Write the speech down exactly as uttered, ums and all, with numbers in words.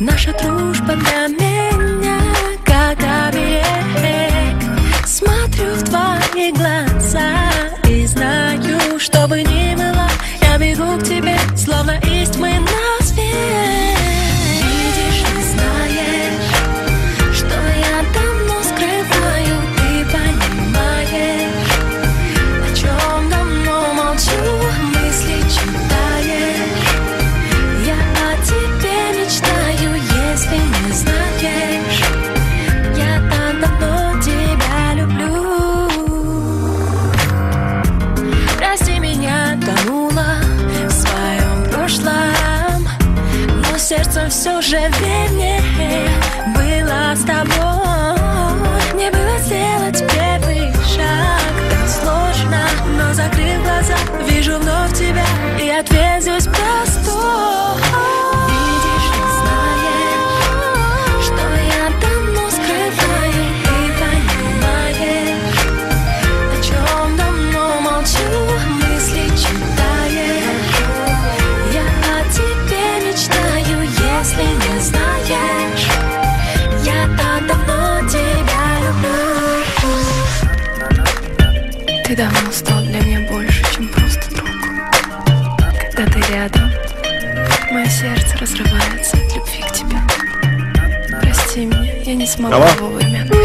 Наша дружба для меня как оберег. Смотрю в твои глаза и знаю, что бы ни было, я бегу к тебе, словно из тьмы на свет. Видишь, не знаешь, что я давно скрываю, ты понимаешь, о чем давно молчу, мысли читаешь. Я о тебе мечтаю, если не знаешь, я так давно тебя люблю. Прости, меня тонула в своем прошлом, но сердцем все же вернее было с тобой. Мне было сделать первый шаг, так сложно, но закрыв глаза, вижу вновь тебя, и ответ здесь простой. Видишь, не знаешь, что я давно скрываю, ты понимаешь, о чем давно молчу, мысли читаешь. Я о тебе мечтаю, если не знаешь, я так давно тебя люблю. Ты давно стал для меня больше, чем просто друг. Когда ты рядом, мое сердце разрывается от любви к тебе. Прости меня, я не смогу Алло? вовремя.